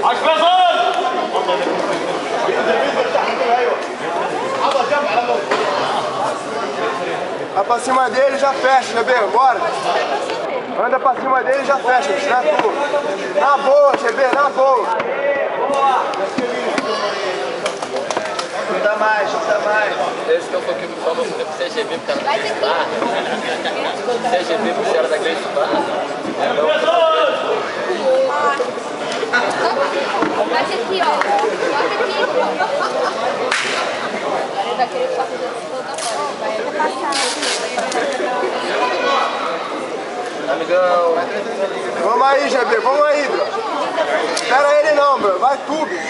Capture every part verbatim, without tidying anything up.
Vai pra cima dele e já fecha, G B, bora. Anda pra cima dele e já fecha, na tua. Na boa, G B, na boa. Chuta mais, chuta mais. Esse que é o que me falou, C G B pro cara da barra. C G B pro cara da grande barra. Bate aqui, ó. Bate aqui. Agora ele vai querer só fazer isso toda fora. Vai passar. Amigão. Vamos aí, G B, vamos aí, bro. Espera ele não, bro. Vai tu, bicho.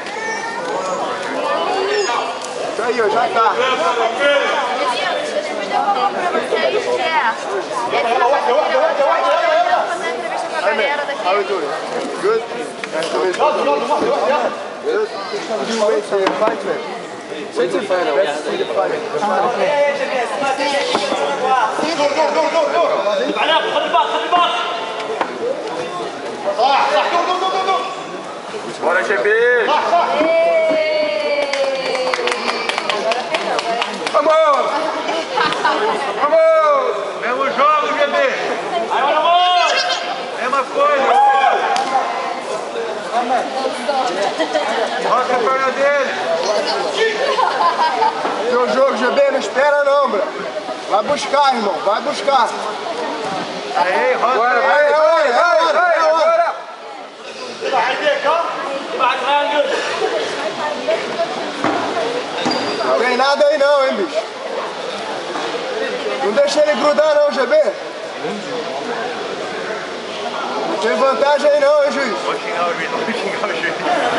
Isso aí, ó, já tá. Depois eu vou falar pra vocês que é. Essa fazer entrevista com a galera daqui. How are you doing? Good? Nice to meet you. Good? You wait for your fight, man. Wait till fight, let's see the fight. دور دور دور دور دور علاء خلي الباص خلي الباص صح صح دور دور دور دور Bora, G B! صح صح Vamos! Vamos! mesmo jogo, G B! Aí, vamos! Mesma coisa! Mostra a perna dele! Teu jogo, G B, não espera não, bro. Vai buscar, irmão, vai buscar. Aí, roda! Bora, vai, vai, vai, vai, vai. Não tem nada aí não, hein, bicho. Não deixa ele grudar não, G B. Não tem vantagem aí não, hein, juiz. Vou xingar o juiz, vou xingar o juiz.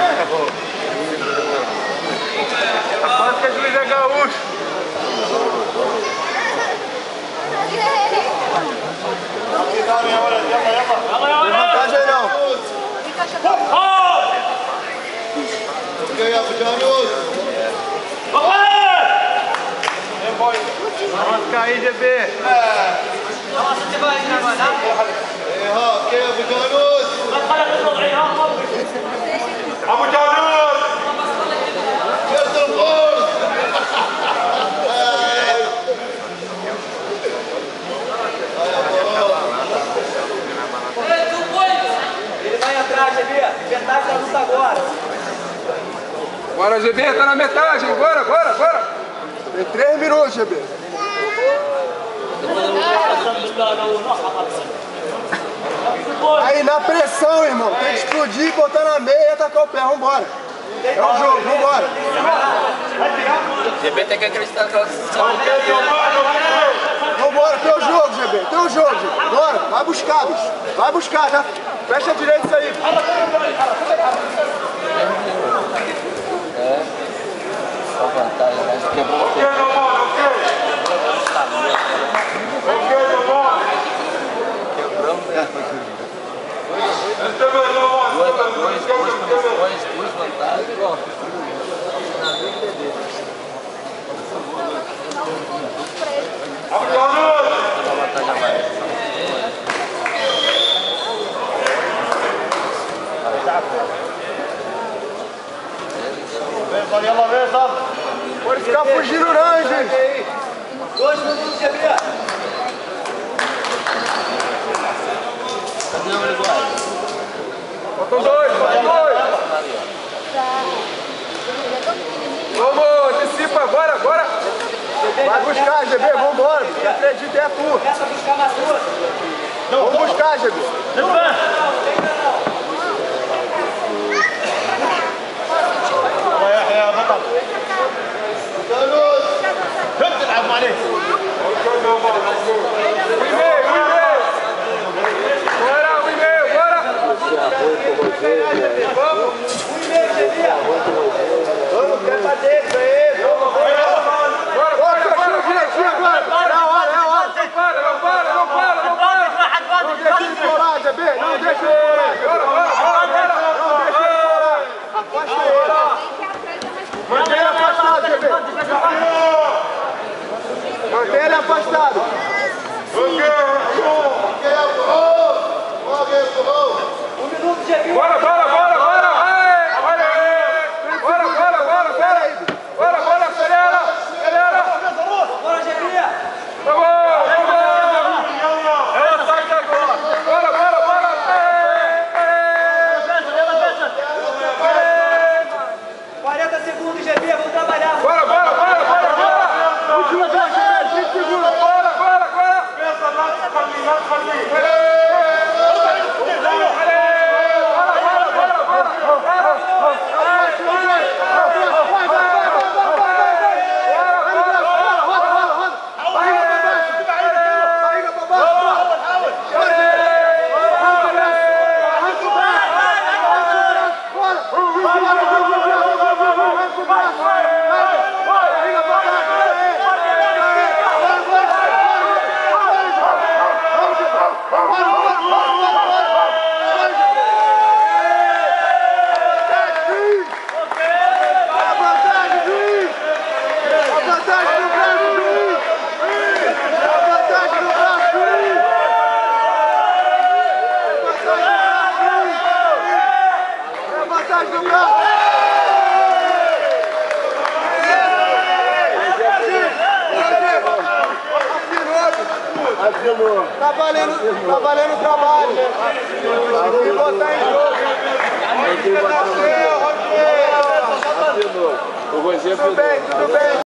Aposto que o juiz é gaúcho. Não tem vantagem aí não. Vamos cair, G B. Abu Janus! Ele vai atrás, G B. Metade da luta agora. Bora, G B, tá na metade, bora, bora, bora. Tem três minutos, G B. Aí, na pressão, irmão. Tem que explodir, botar na meia e atacar o pé. Vambora. É o jogo, vambora. G B tem que acreditar que ela se Vambora, teu jogo, G B. Teu jogo, G B. Bora, vai buscar, bicho. Vai buscar, já. Fecha direito isso aí. É. Só vantagem, mas quebrou o Ok, meu mano, ok. Ok, meu mano. Quebramos mesmo. Esse é meu mano. Duas, duas, duas condições, duas vantagens. Abu Janus! Uma vantagem a mais. Pode resolver, sabe? Pode ficar fugindo não, hein, gente. Dois minutos, G B. Cadê o Uruguai? Faltam dois, faltam dois. Vamos, antecipa, bora, bora. Vai buscar, G B, vambora. Acredita, é tua. Começa a buscar mais duas. Vamos buscar, G B. تلعب عليه Bora, o e-mail, bora! Vamos, quer fazer isso aí. Bora, bora, bora, direitinho agora! É a hora, é a hora! Não para, não para, não para, não para! Não deixa ele colar, G B! Não deixa ele colar! Bora, bora, bora, bora! Não deixa ele colar! Afasta ele! Mantém ele afastado, G B! Mantém ele afastado! Um minuto, G B. Bora, bora, bora, bora! Tá valendo, tá valendo o trabalho. Se botar em jogo. O Rogério Tudo bem, tudo bem.